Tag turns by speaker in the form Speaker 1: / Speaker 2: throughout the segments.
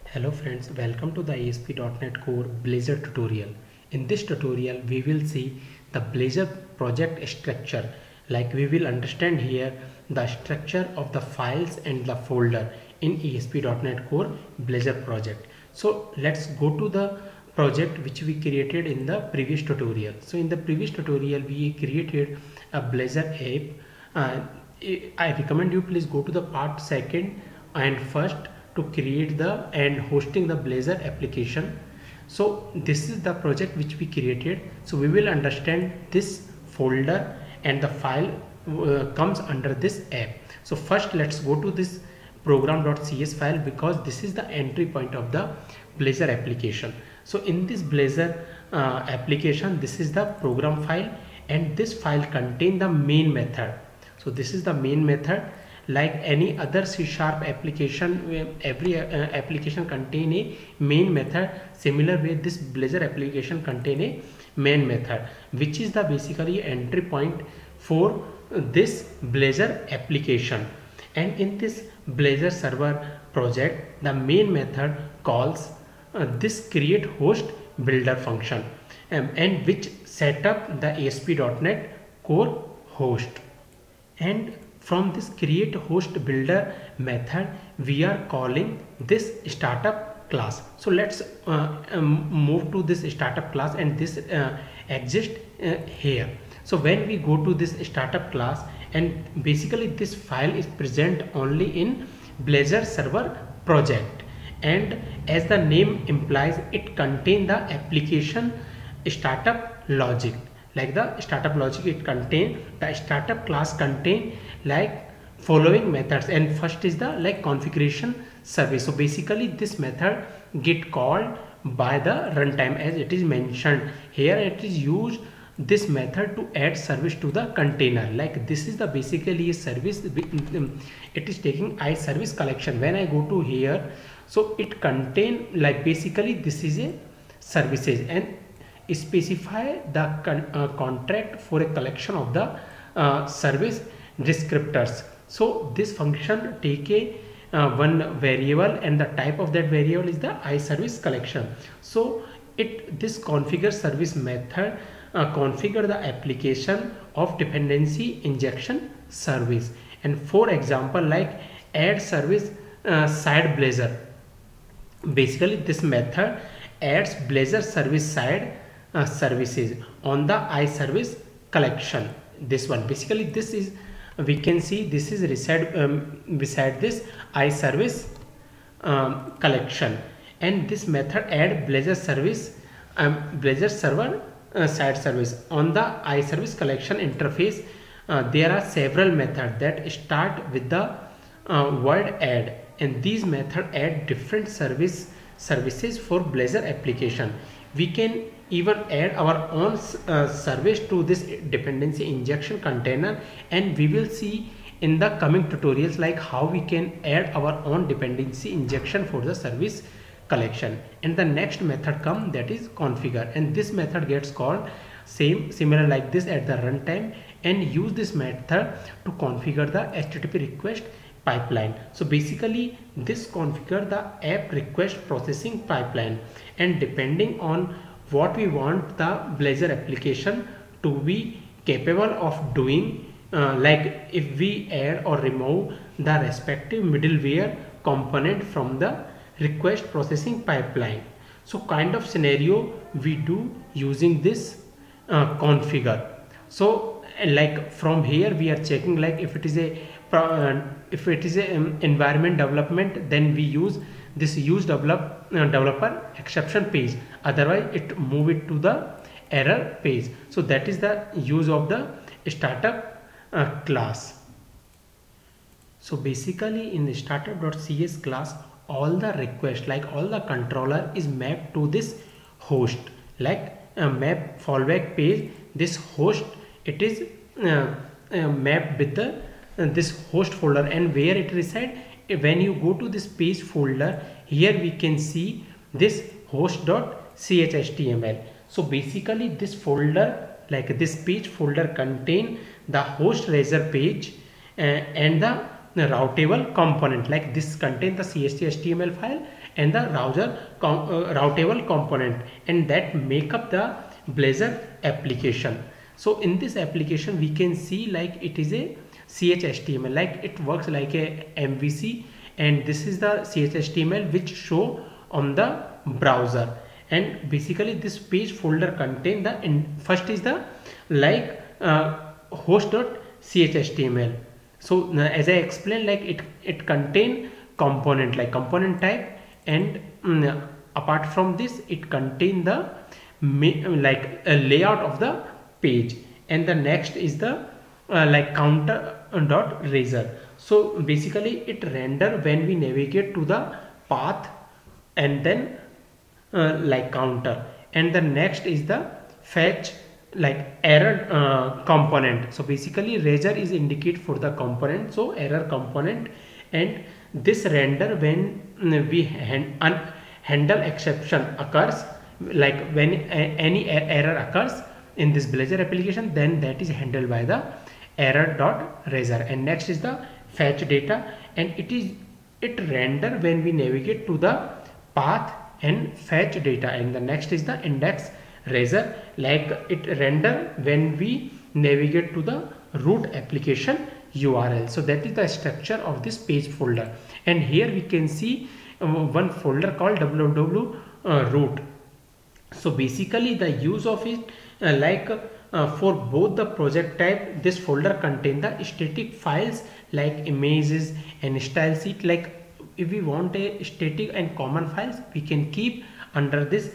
Speaker 1: Hello friends, welcome to the ASP.NET Core Blazor tutorial. In this tutorial, we will see the Blazor project structure. Like we will understand here the structure of the files and the folder in ASP.NET Core Blazor project. So let's go to the project which we created in the previous tutorial. So in the previous tutorial, we created a Blazor app. I recommend you please go to the part second and first to create the and hosting the Blazor application. So this is the project which we created. So we will understand this folder and the file comes under this app. So first let's go to this program.cs file because this is the entry point of the Blazor application. So in this Blazor application, this is the program file and this file contains the main method. So this is the main method. Like any other C# application, every application contain a main method. Similar way, this Blazor application contain a main method, which is the basically entry point for this Blazor application. And in this Blazor server project, the main method calls this create host builder function, and which set up the ASP.NET Core host. And from this create host builder method, we are calling this startup class. So let's move to this startup class, and this exists here. So when we go to this startup class, and basically this file is present only in Blazor server project, and as the name implies, it contains the application startup logic. Like the startup logic, it contain the startup class contain like following methods, and first is the like configuration service. So basically this method get called by the runtime, as it is mentioned here. It is used this method to add service to the container. Like this is the basically a service. It is taking iService collection. When I go to here, so it contain like basically this is a services, and specify the contract for a collection of the service descriptors. So this function take a one variable, and the type of that variable is the iService collection. So this configure service method configure the application of dependency injection service. And for example, like add service side Blazor, basically this method adds Blazor service side services on the iService collection. This one basically, this is, we can see this is beside this iService collection, and this method add Blazor service Blazor server side service on the iService collection interface. There are several methods that start with the word add, and these methods add different services for Blazor application. We can even add our own service to this dependency injection container, and we will see in the coming tutorials like how we can add our own dependency injection for the service collection. And the next method come, that is configure, and this method gets called similar like this at the runtime, and use this method to configure the HTTP request pipeline. So basically this configure the app request processing pipeline, and depending on what we want the Blazor application to be capable of doing, like if we add or remove the respective middleware component from the request processing pipeline. So kind of scenario we do using this configure. So like from here we are checking, like if it is a environment development, then we use this developer exception page, otherwise it move it to the error page. So that is the use of the startup class. So basically in the startup.cs class, all the request, like all the controller is mapped to this host, like map fallback page. This host, it is mapped with the this host folder, and where it reside. When you go to this page folder, here we can see this host.chhtml. So basically this folder, like this page folder contain the host razor page and the routable component. Like this contain the CSV HTML file and the routable component, and that make up the Blazor application. So in this application we can see like it is a CHTML, like it works like a MVC, and this is the CHTML which show on the browser. And basically this page folder contain the first is the like host.chhtml. so as I explained, like it contain component like component type, and apart from this it contain the like a layout of the page. And the next is the like counter.razor. so basically it render when we navigate to the path, and then like counter. And the next is the fetch like error component. so basically razor is indicate for the component, so error component. And this render when we handle exception occurs, like when any error occurs in this Blazor application, then that is handled by the error.razor. And next is the fetch data, and it render when we navigate to the path and fetch data. And the next is the index razor, like it render when we navigate to the root application URL. so that is the structure of this page folder. And here we can see one folder called www root. so basically the use of it for both the project type, this folder contain the static files like images and style sheet. like if we want a static and common files, we can keep under this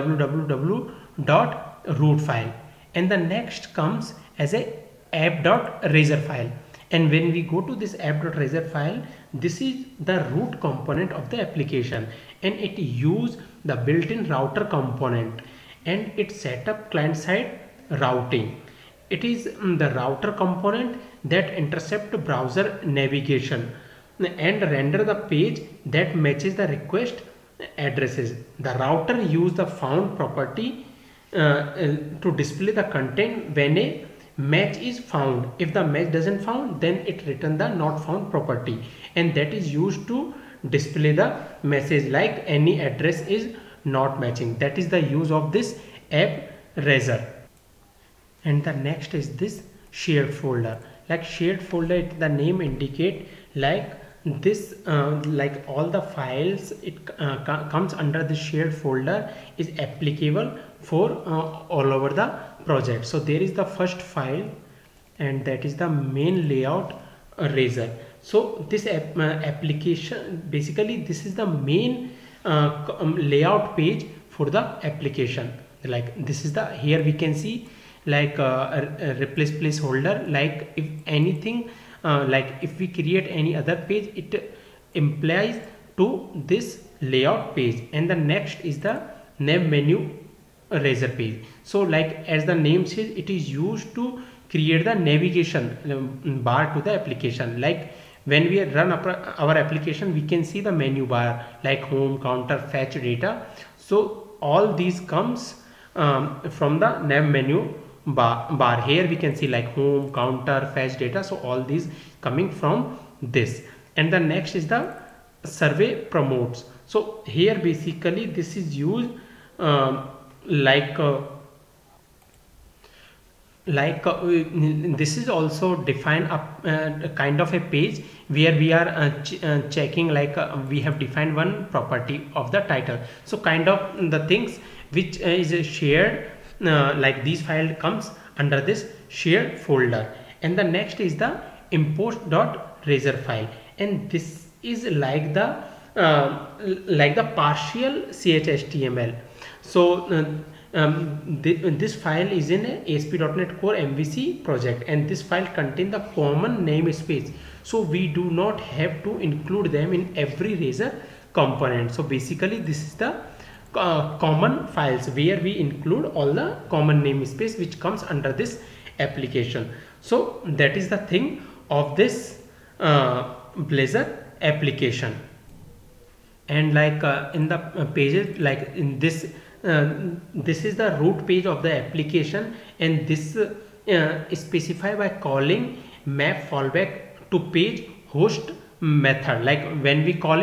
Speaker 1: www.root file. And the next comes as a app.razor file. And when we go to this app.razor file, this is the root component of the application, and it use the built-in router component, and it set up client-side routing. It is the router component that intercept browser navigation and render the page that matches the request addresses. The router use the found property to display the content when a match is found. If the match doesn't found, then it return the not found property, and that is used to display the message like any address is not matching. That is the use of this app razor. And the next is this shared folder. like shared folder, the name indicate like this like all the files it comes under the shared folder is applicable for all over the project. so there is the first file, and that is the main layout razor. so this application, basically this is the main layout page for the application. like this is the, here we can see like a replace placeholder. like if anything like if we create any other page, it implies to this layout page. And the next is the nav menu razor page. so like as the name says, it is used to create the navigation bar to the application. like when we run our application, we can see the menu bar like home, counter, fetch data. so all these comes from the nav menu bar. Here we can see like home, counter, fetch data. so all these coming from this. And the next is the survey promotes. so here basically this is used this is also define a kind of a page where we are checking like we have defined one property of the title. so kind of the things which is shared like these file comes under this shared folder. And the next is the import.razor file, and this is like the partial CHTML. so this file is in a ASP.NET Core MVC project, and this file contain the common namespace. so we do not have to include them in every razor component. so basically this is the common files where we include all the common namespace which comes under this application. so that is the thing of this Blazor application. And like in the pages, like in this this is the root page of the application, and this is specified by calling map fallback to page host method. like when we call it,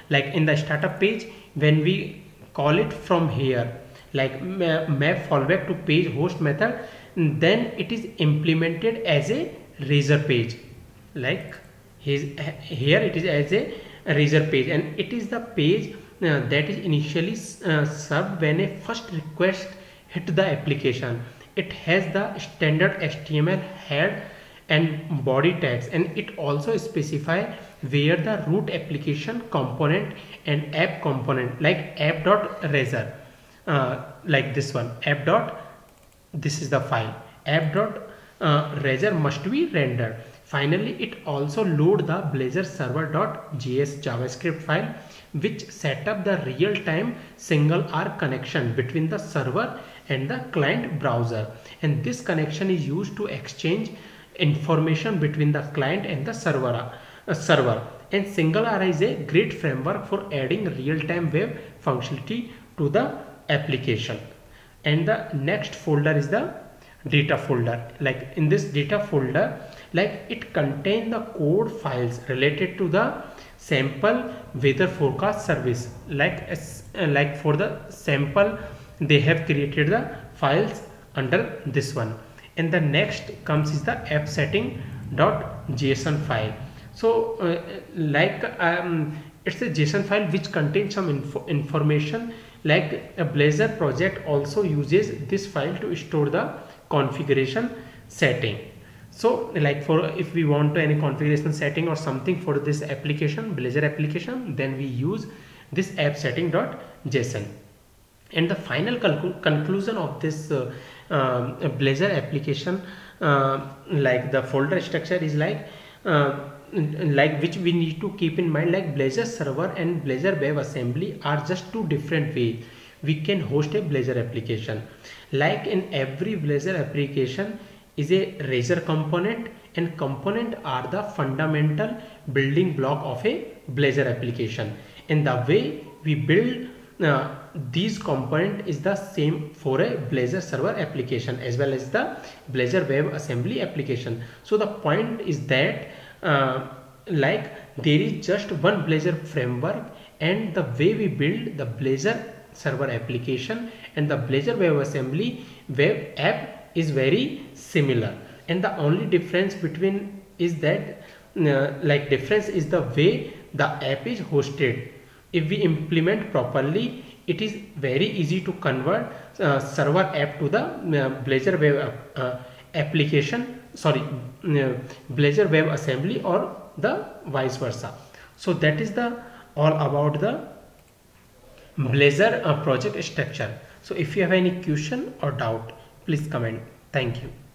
Speaker 1: Like in the startup page, when we call it from here, like map fallback to page host method, then it is implemented as a razor page. Like here it is as a razor page, and it is the page that is initially served when a first request hit the application. It has the standard HTML head and body tags, and it also specify where the root application component and app component, like app.razor, like this one, this is the file app.razor must be rendered. Finally, it also load the blazor server.js JavaScript file, which set up the real-time single arc connection between the server and the client browser, and this connection is used to exchange information between the client and the server. And single arc is a great framework for adding real-time web functionality to the application. And the next folder is the data folder. Like in this data folder, like it contains the code files related to the sample weather forecast service. Like for the sample, they have created the files under this one. And the next comes is the app setting.json file. So it's a JSON file which contains some information. Like a Blazor project also uses this file to store the configuration setting. So like for if we want to any configuration setting or something for this application, Blazor application, then we use this app setting.json. And the final conclusion of this Blazor application, like the folder structure is like which we need to keep in mind, like Blazor server and Blazor WebAssembly are just two different ways we can host a Blazor application. Like in every Blazor application is a razor component, and component are the fundamental building block of a Blazor application. And the way we build these component is the same for a Blazor server application as well as the Blazor WebAssembly application. So the point is that like there is just one Blazor framework, and the way we build the Blazor server application and the Blazor WebAssembly web app is very similar, and the only difference between is that difference is the way the app is hosted. If we implement properly, it is very easy to convert server app to the Blazor web application, Blazor WebAssembly, or the vice versa. So that is the all about the Blazor project structure. So if you have any question or doubt, please comment. Thank you.